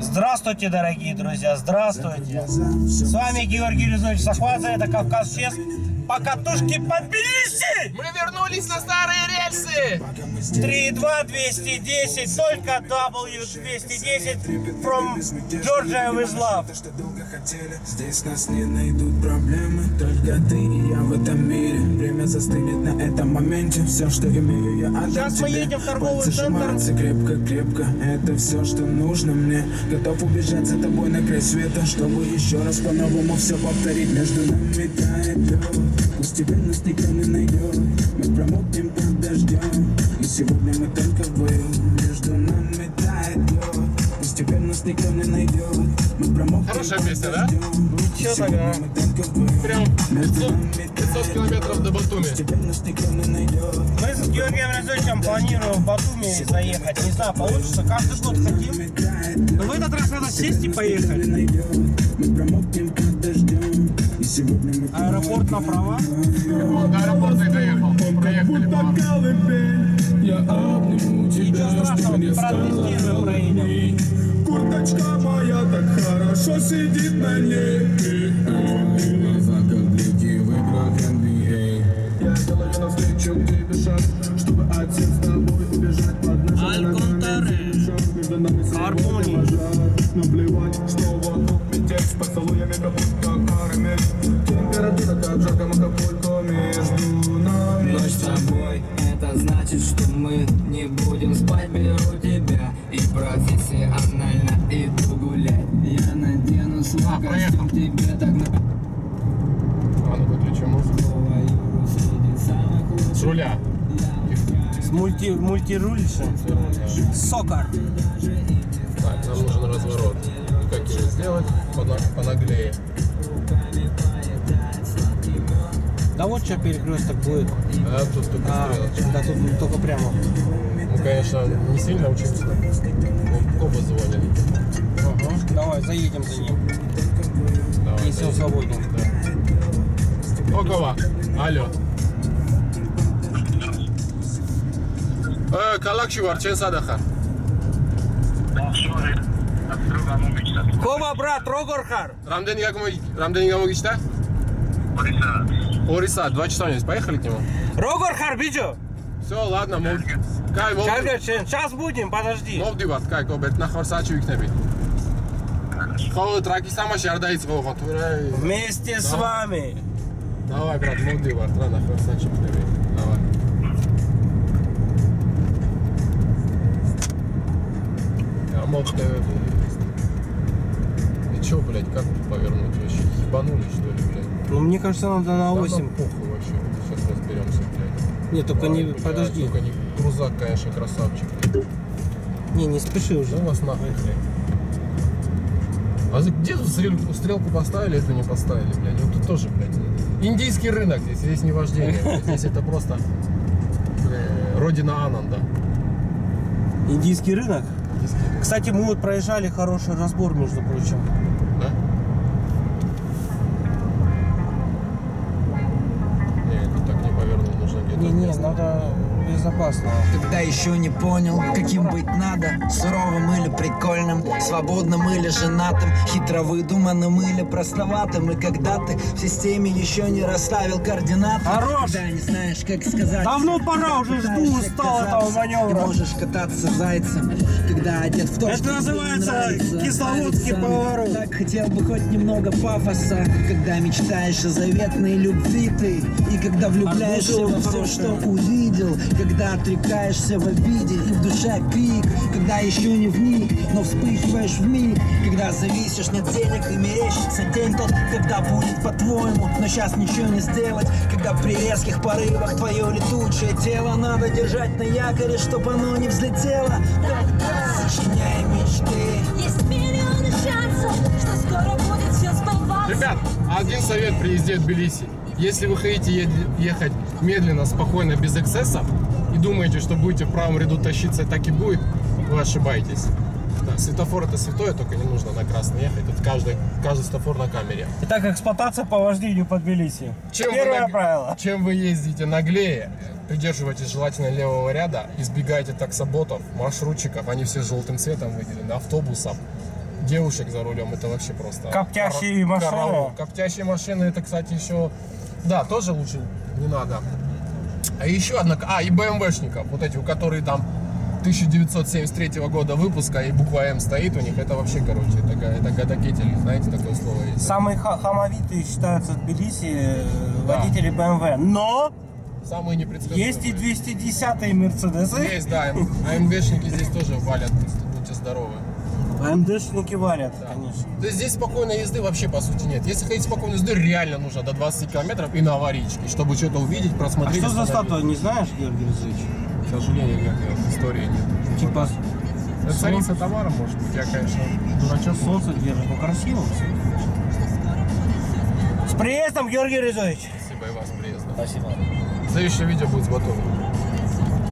Здравствуйте, дорогие друзья, здравствуйте. С вами Георгий Резович Сахвадзе, это Кавказ Чес. По катушке по Тбилиси! Мы вернулись на старые рельсы! 3.2, 210, только W210 from Georgia with love. Здесь нас не найдут проблемы, только ты и я в этом мире. Время застынет на этом моменте, все, что имею, я отдам Сейчас мы тебе. едем в торговый Пальцы центр. сжимаются крепко-крепко, это все, что нужно мне. Готов убежать за тобой на край света, чтобы еще раз по-новому все повторить. Между нами тает лед, постепенно стеклянный найдет. Мы промокнем под дождем, и сегодня мы только вдвоем. Между нами тает лед, постепенно стеклянный найдет. Мы промокнем. Хорошая песня, да? Ничего тогда. Прям 500 километров до Батуми. Мы с Георгием Резовичем планируем в Батуми заехать. Не знаю, получится, каждый год хотим. Но в этот раз надо сесть и поехать. Аэропорт направо. До аэропорта и доехал. Проехали. Ничего страшного, протестируем, проедем. Курточка моя так хорошо сидит на ней. Глаза как в играх NBA. Я делаю навстречу тебе шаг, чтобы отец с тобой убежать под нашей ногами. Между нами Гармония. пожар. Наплевать, что вокруг метель с поцелуями, как будто карамель. Температура так жарко, Акапулько между нами. Ночь с тобой, это значит, что мы не будем спать. Беру тебя и профессионально иду гулять. Я надену свой костюм, тебе так на... А ну выключи музыку. С руля. С мультирульшем. Сокар. Так, нам нужен разворот. И как его сделать? Понаглее. Да вот что перекресток будет. А тут только стрелочка. Да, тут только прямо. Мы, конечно, не сильно учимся. Оба звонят. Ага. Давай, заедем за ним. Давай, Если он свободен. Около. Алло. Калакши вар, чен садахар? Коба, брат, Рогорхар. Рамденига могишта? Ориса, 2 часа у него есть. Поехали к нему? Рогорхар, видео? Все, ладно, Кай, Сейчас будем, подожди. мовди вард, Кай, кобет, нахвар сачу викнеби. Хау, траки сама шардаиц вогон. Вместе с вами. Давай, брат, мовди вард, нахвар сачу викнеби. Давай. А мов ТВ был. И чё, блядь, как тут повернуть вообще? Ебанули, что ли, блядь? Ну, мне кажется, надо на Да 8. нам похуй вообще, сейчас разберемся, блядь. Нет, только не, Блядь, подожди. Только не крузак, конечно, красавчик. Не спеши уже. Ну вас нахуй, блядь. А где тут стрелку поставили, это не поставили, блядь? Вот тут тоже, блядь. Индийский рынок здесь не вождение, блядь. Здесь это просто, блядь, родина Ананда. Индийский рынок. Индийский рынок. Кстати, мы вот проезжали хороший разбор, между прочим. Да? Не, тут так не повернул, нужно где-то. Не, надо безопасно. Когда еще не понял, каким быть надо, суровым или прикольным, свободным или женатым, хитро выдуманным или простоватым. И когда ты в системе еще не расставил координаты, Хорош! когда не знаешь, как сказать. Давно пора, уже жду, устал этого Ты маневра. можешь кататься зайцем, когда одет в то, Это что тебе называется нравится. кисловодский Нравится. поворот. Так хотел бы хоть немного пафоса, когда мечтаешь о заветной любви ты, и когда влюбляешься во все, что увидел, когда отрекаешься в обиде и в душе крик, когда еще не вник, но вспыхиваешь в миг, когда зависишь, нет денег и мерещится день тот, когда будет по-твоему, но сейчас ничего не сделать, когда при резких порывах твое летучее тело надо держать на якоре, чтобы оно не взлетело. Тогда сочиняй мечты. Есть миллионы шансов, что скоро будет все сбываться. Ребят, один совет при езде в Тбилиси. Если вы хотите ехать медленно, спокойно, без эксцессов, и думаете, что будете в правом ряду тащиться, так и будет, вы ошибаетесь. Да, светофор это святое, только не нужно на красный ехать. Тут каждый светофор на камере. Итак, эксплуатация по вождению по Тбилиси. Чем Первое вы, правило. Чем вы ездите наглее, придерживайтесь желательно левого ряда, избегайте таксоботов, маршрутчиков, они все желтым цветом выделены, автобусов. девушек за рулем, это вообще просто... Коптящие машины. караул. Коптящие машины, это, кстати, еще... Да, тоже лучше не надо. А еще одна... и БМВшников, вот эти, у которых там 1973 года выпуска и буква М стоит у них, это вообще, короче, это гадокетели, знаете, такое слово есть. Самые хамовитые считаются в Тбилиси водители BMW. Но Самые непредсказуемые. есть и 210-е Мерседесы. Есть, да, АМГшники здесь тоже валят, будьте здоровы. АМДшники валят, Да. конечно. То есть здесь спокойной езды вообще по сути нет. Если хотите спокойной езды, реально нужно до 20 километров и на аварийке, чтобы что-то увидеть, А просмотреть. что за остановить. статуя, не знаешь, Георгий Резович? К сожалению, нет, истории нет. Типа Это царица Тамара, может быть, я, конечно, дурачок. солнце держит, ну красиво все. С приездом, Георгий Резович! Спасибо и вас, приезда. Спасибо. Следующее видео будет с Батуми.